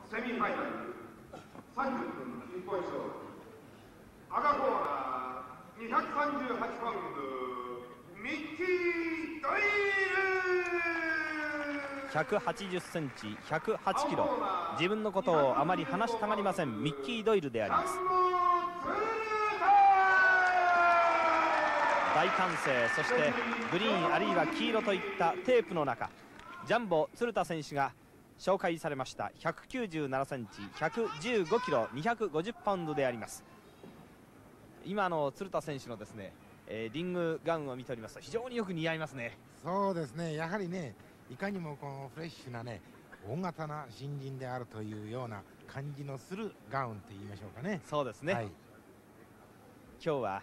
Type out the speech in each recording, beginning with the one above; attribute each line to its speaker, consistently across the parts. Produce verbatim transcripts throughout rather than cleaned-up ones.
Speaker 1: セミファイナルさんじゅっぷん一本勝負、赤コーナーにひゃくさんじゅうはちパウンドミッキー・ドイル。
Speaker 2: ひゃくはちじゅっセンチ、ひゃくはちキロ、自分のことをあまり話したがりませんミッキー・ドイルであります。大歓声、そしてグリーンあるいは黄色といったテープの中、ジャンボ鶴田選手が紹介されました。ひゃくきゅうじゅうななセンチ、ひゃくじゅうごキロ、にひゃくごじゅうパウンドであります。今の鶴田選手のですね、えー、リングガウンを見ておりますと非常によく似合いますね。
Speaker 3: そうですね、やはりね、いかにもこのフレッシュなね、大型な新人であるというような感じのするガウンと言いましょうかね。
Speaker 2: そうですね、はい、今日は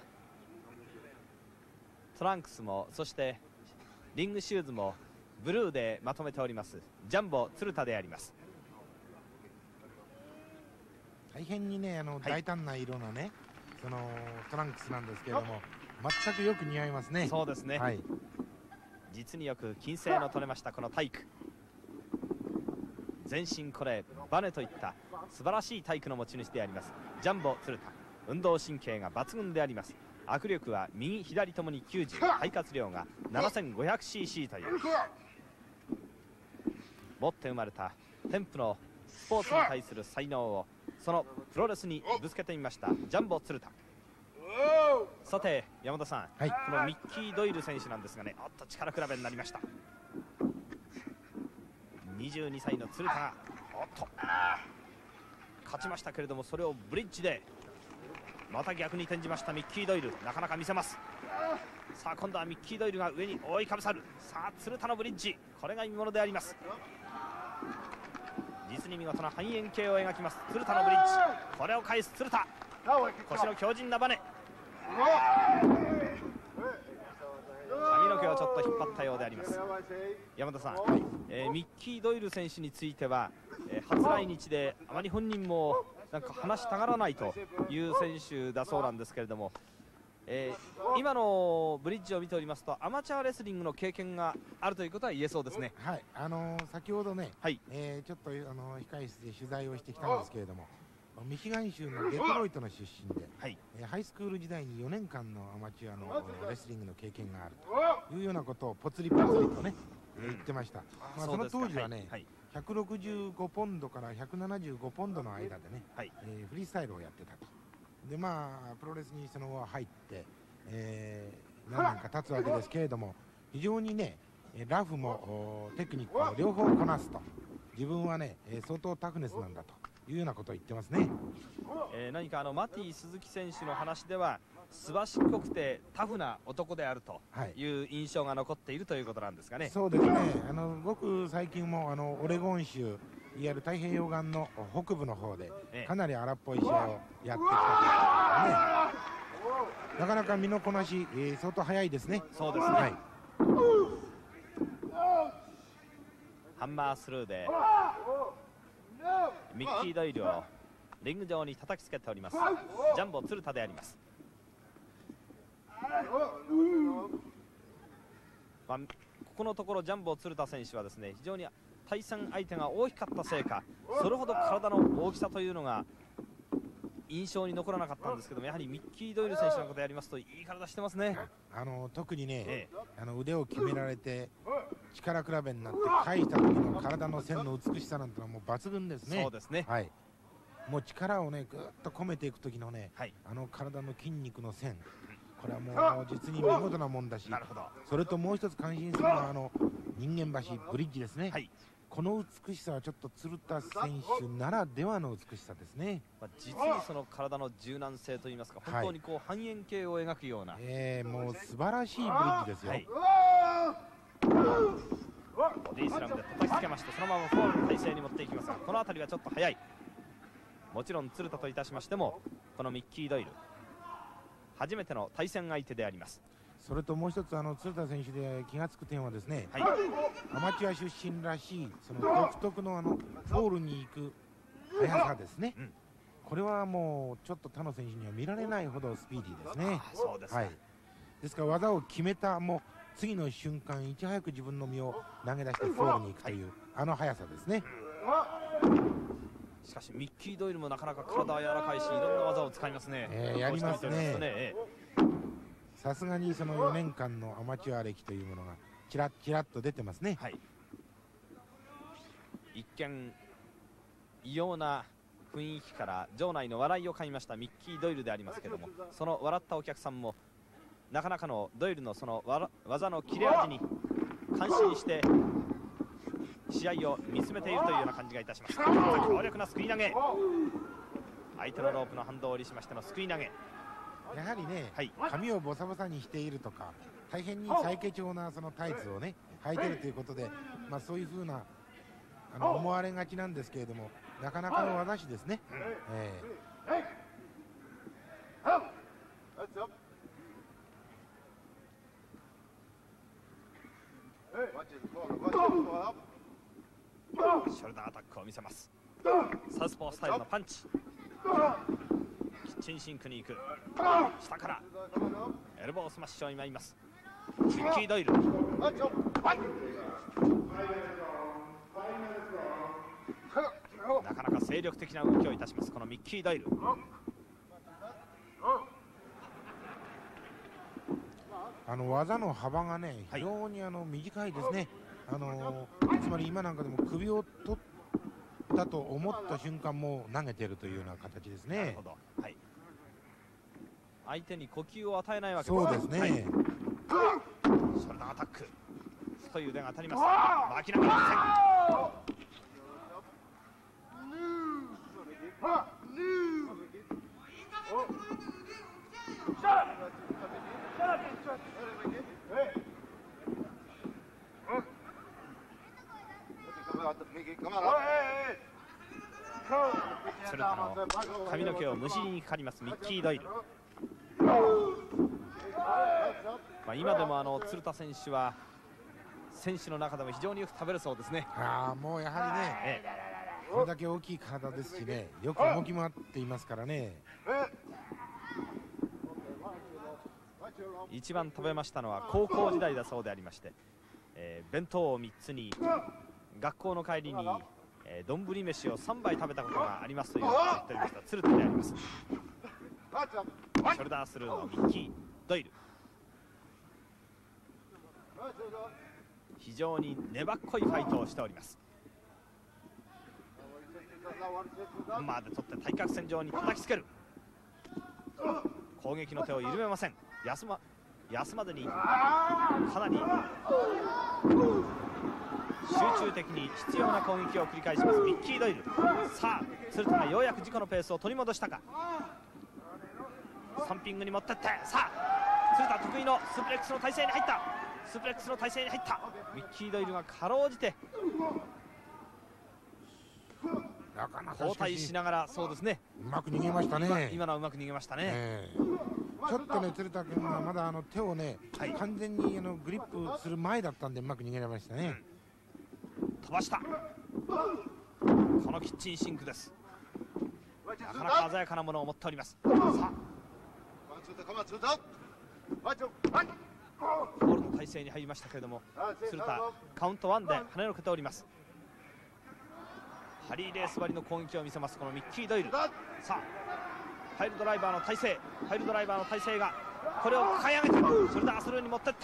Speaker 2: トランクスもそしてリングシューズもブルーでまとめておりますジャンボ鶴田であります。
Speaker 3: 大変にね、あの、はい、大胆な色のね、そのトランクスなんですけれども、全くよく似合いますね。
Speaker 2: そうですね、はい、実によく均整の取れましたこの体育。全身これバネといった素晴らしい体育の持ち主でありますジャンボ鶴田。運動神経が抜群であります。握力は右左ともにきゅうじゅう、肺活量が ななせんごひゃくシーシー という持って生まれた天賦のスポーツに対する才能をそのプロレスにぶつけてみましたジャンボ鶴田。さて山田さん、はい、このミッキー・ドイル選手なんですがね、おっと力比べになりました。にじゅうにさいの鶴田がおっと勝ちましたけれども、それをブリッジでまた逆に転じましたミッキー・ドイル。なかなか見せます。さあ今度はミッキー・ドイルが上に覆いかぶさる。さあ鶴田のブリッジ、これが見ものであります。実に見事な半円形を描きます鶴田のブリッジ。これを返す鶴田、腰の強靭なバネ、髪の毛をちょっと引っ張ったようであります。山田さん、はい、えー、ミッキー・ドイル選手については、えー、初来日であまり本人もなんか話したがらないという選手だそうなんですけれども、えー、今のブリッジを見ておりますとアマチュアレスリングの経験があるということは言えそうですね。
Speaker 3: はい、あのー、先ほどね、はい、えー、ちょっと、あのー、控室で取材をしてきたんですけれども、ミシガン州のデトロイトの出身で、はい、えー、ハイスクール時代によねんかんのアマチュアのレスリングの経験があるというようなことをぽつりぽつりとね、うん、言ってました。まあ、その当時はね、はい、ひゃくろくじゅうごポンドからひゃくななじゅうごポンドの間でね、はい、えー、フリースタイルをやってたと。でまあプロレスにその後入って、えー、何年か経つわけですけれども、非常にねラフもテクニックを両方こなすと、自分はね相当タフネスなんだというようなことを言ってますね。
Speaker 2: えー、何かあのマティ鈴木選手の話ではすばしっこくてタフな男であるという印象が残っているということなんですかね。
Speaker 3: そうですね、あのごく最近もあのオレゴン州いわゆる太平洋岸の北部の方でかなり荒っぽい試合をやってきたということでね、なかなか身のこなし、えー、相当早いですね。
Speaker 2: そうですね、はい、ハンマースルーでミッキー・ドイルをリング上に叩きつけておりますジャンボ鶴田であります。まあ、ここのところジャンボ鶴田選手はですね、非常に対戦相手が大きかったせいか、それほど体の大きさというのが印象に残らなかったんですけども、やはりミッキー・ドイル選手のことやりますといい体してますね。
Speaker 3: あの特にね、ええ、あの腕を決められて力比べになって返した時の体の線の美しさなんてのはもう抜群ですね。
Speaker 2: そうですね、
Speaker 3: はい、もう力をねぐっと込めていく時のね、はい、あの体の筋肉の線、これはもう実に見事なもんだし、なるほど、それともう一つ感心するのはあの人間橋ブリッジですね、はい、この美しさはちょっと鶴田選手ならではの美しさですね。
Speaker 2: まあ、実にその体の柔軟性といいますか、本当にこう半円形を描くような、はい、
Speaker 3: えー、もう素晴らしいブリッジですよ。はい、
Speaker 2: ボディスラムで叩きつけまして、そのままフォールの体勢に持っていきますが、この辺りはちょっと早い。もちろん鶴田といたしましてもこのミッキー・ドイル初めての対戦相手であります。
Speaker 3: それともう一つ、あの鶴田選手で気がつく点はですね、はい、アマチュア出身らしいその独特のあのフォールに行く速さですね、うん、これはもうちょっと他の選手には見られないほどスピーディーですね。
Speaker 2: そうですか、はい、
Speaker 3: ですから技を決めたもう次の瞬間いち早く自分の身を投げ出してフォールに行くという、はい、あの速さですね。
Speaker 2: しかしミッキー・ドイルもなかなか体は柔らかいし、いろんな技を使いますね。
Speaker 3: えー、やりますね。さすがにそのよねんかんのアマチュア歴というものがちらちらっと出てますね。
Speaker 2: はい、一見異様な雰囲気から場内の笑いを買いましたミッキー・ドイルでありますけども、その笑ったお客さんもなかなかのドイルのその技の切れ味に感心して試合を見つめているというような感じがいたします。強力なすくい投げ、相手のロープの反動を利しましてのすくい投げ。
Speaker 3: やはりね、はい、髪をボサボサにしているとか、大変に最低調なそのタイツをね履いてるということで、まあそういうふうなあの思われがちなんですけれども、なかなかの技師ですね。うん、え
Speaker 2: ー、ショルダーアタックを見せます。サウスポースタイルのパンチ、キッチンシンクに行く、下からエルボースマッシュを今います。ミッキー・ドイル、なかなか精力的な動きをいたしますこのミッキー・ドイル。
Speaker 3: あの技の幅がね非常にあの短いですね。あのつまり今なんかでも首を取ったと思った瞬間も投げてるというような形ですね。
Speaker 2: なるほど、はい、相手に呼吸を与えないわけです。
Speaker 3: そうですね、はい、シ
Speaker 2: ョルダーアタック、太い腕が当たります。巻き投げの線、鶴田の髪の毛をむしりにかかりますミッキー・ドイル。まあ今でもあの鶴田選手は選手の中でも非常によく食べるそうですね。
Speaker 3: ああ、もうやはりね、ええ、これだけ大きい体ですしね、よく動き回っていますからね。
Speaker 2: 一番食べましたのは高校時代だそうでありまして、えー、弁当をみっつに学校の帰りに丼、えー、飯をさんばい食べたことがありますということを言っておりました鶴田であります。ショルダースルーのミッキー・ドイル、非常に粘っこいファイトをしております。ハンマーで取って対角線上に叩きつける。攻撃の手を緩めません。休ま休まずにかなり集中的に必要な攻撃を繰り返しますミッキー・ドイル。さあ鶴田がようやく自己のペースを取り戻したか。スタンピングに持ってって、さあ鶴田得意のスープレックスの体勢に入った。スープレックスの体勢に入ったミッキー・ドイルがかろうじて交代しながら、そうですね、
Speaker 3: うまく逃げましたね。
Speaker 2: 今、今のはうまく逃げましたね。え
Speaker 3: ー、ちょっとね鶴田君がまだあの手をね、はい、完全にあのグリップする前だったんでうまく逃げられましたね。
Speaker 2: うん、飛ばした。このキッチンシンクです。なかなか鮮やかなものを持っております。さあボールの体勢に入りましたけれども、鶴田カウントワンで跳ねのけております。ハリーレース張りの攻撃を見せますこのミッキー・ドイル。さあパイルドライバーの体勢、パイルドライバーの体勢がこれを抱え上げてショルダースルーに持っていった。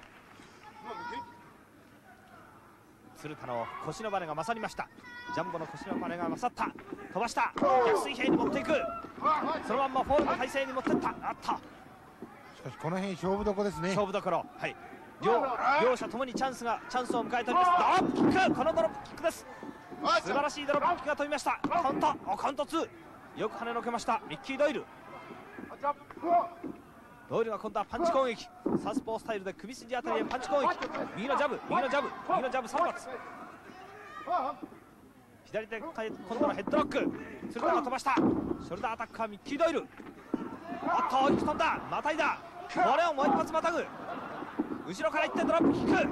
Speaker 2: 鶴田の腰のバネが勝りました。ジャンボの腰のバネが勝った。飛ばした、逆水平に持っていく。そのまんまフォールの体勢に持っていった。あった。
Speaker 3: しかしこの辺勝負どこですね。
Speaker 2: 勝負どころ、はい、両両者ともにチャンスがチャンスを迎えております。ドロップキック、このドロップキックです。素晴らしいドロップキックが飛びました。カウント、カウントツー、よく跳ねのけましたミッキー・ドイル。ドイルが今度はパンチ攻撃、サウスポースタイルで首筋あたりへパンチ攻撃。右のジャブ、右のジャブ、右のジャブさん発。左手今度のヘッドロック、鶴田が飛ばした。ショルダーアタッカーミッキー・ドイル。あっと大きく飛んだ、またいだ、これをもう一発またぐ。後ろからいってドロップキック。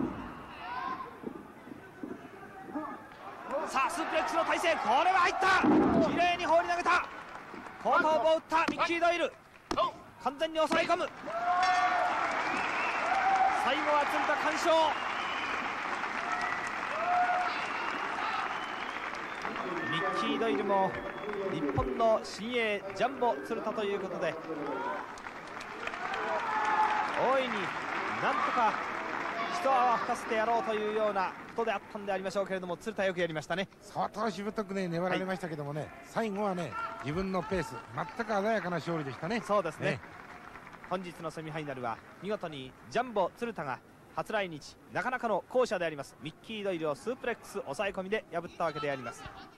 Speaker 2: さあスープレックスの体勢、これは入った。綺麗に放り投げた。後頭部を打ったミッキー・ドイル、完全に抑え込む。最後は鶴田完勝。ミッキキー・ドイルも日本の新鋭ジャンボ鶴田ということで、大いになんとか一泡吹かせてやろうというようなことであったんでありましょうけれども、鶴田よくやりましたね。
Speaker 3: 相当しぶとくね粘られましたけどもね、はい、最後はね自分のペース、全く鮮やかな勝利でしたね。
Speaker 2: そうですね。ね、本日のセミファイナルは見事にジャンボ鶴田が初来日、なかなかの巧者でありますミッキー・ドイルをスープレックス抑え込みで破ったわけであります。